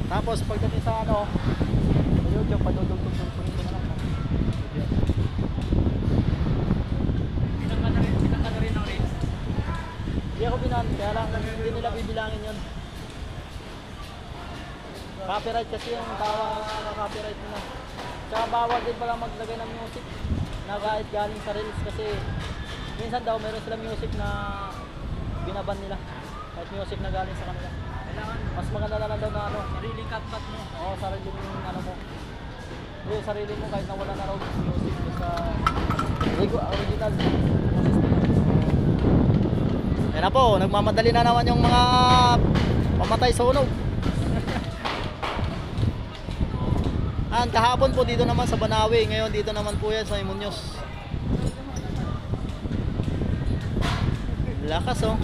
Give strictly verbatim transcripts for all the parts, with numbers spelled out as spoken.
Tapos pagdating sa ano, ayun yung padudugtog-tugtogin ko na lang. Pinang ka na rin, pinang ka na rin ng rates. Hindi ako binan, kaya lang hindi nila bibilangin yun. Copyright kasi yung tawag na copyright nila. Tsaka bawal din pala maglagay ng music na kahit galing sa reels kasi minsan daw meron sila music na binaban nila. Kahit music na galing sa kanila. Kailangan Mas maganda na lang daw na ano. sarili cut-cut mo. Oo, sarili mo ano mo. Yung sarili mo kahit nawala na raw music sa original. Yan na po, nagmamadali na naman yung mga pamatay sa unog. Ah, kahapon po dito naman sa Banawi, ngayon dito naman po yan sa Muñoz. Lakas oh.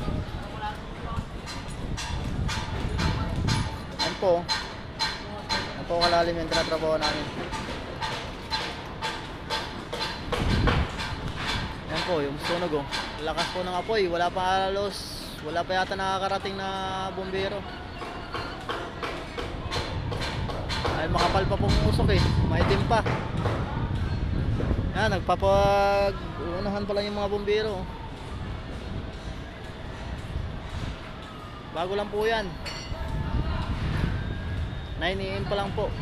Yan po. Yan po kalalim yung tinatrabaho namin. Yan po yung sunog oh. Lakas po ng apoy, wala pa halos, wala pa yata nakakarating na bumbero. Ay makapal pa pong usok eh, maitim pa. Yan, nagpapag unahan pa lang yung mga bumbero. Bago lang po yan, nine A M pa lang po.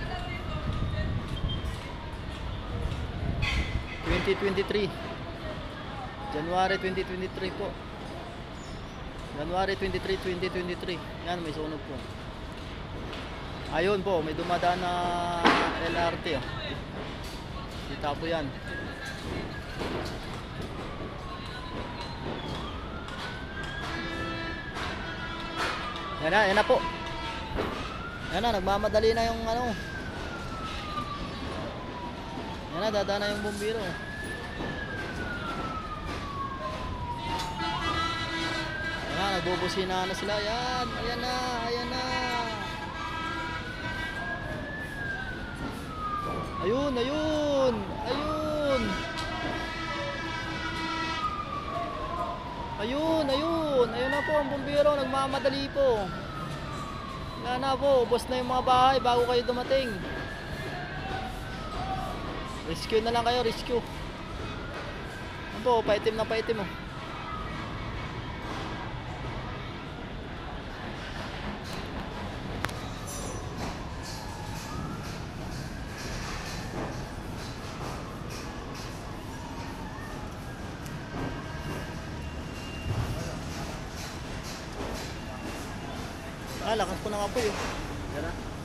twenty twenty-three, January twenty twenty-three po. January twenty-third, twenty twenty-three. Yan, may sunog po. Ayun po, may dumadaan na L R T oh. Kita po yan. Yan na, yan na po. Yan na, nagmamadali na yung ano. Yan na, dadaan na yung bumbiro. Yan na, nagbubusina na sila. Yan, ayan na, ayan na. Ayun, ayun, ayun. Ayun, ayun. Ayun na po ang bumbiro, nagmamadali po. Yan na po, ubos na yung mga bahay bago kayo dumating. Rescue na lang kayo, rescue. Yan po, paitim na paitim oh. Ah, lakas po ng apoy oh. Yan na.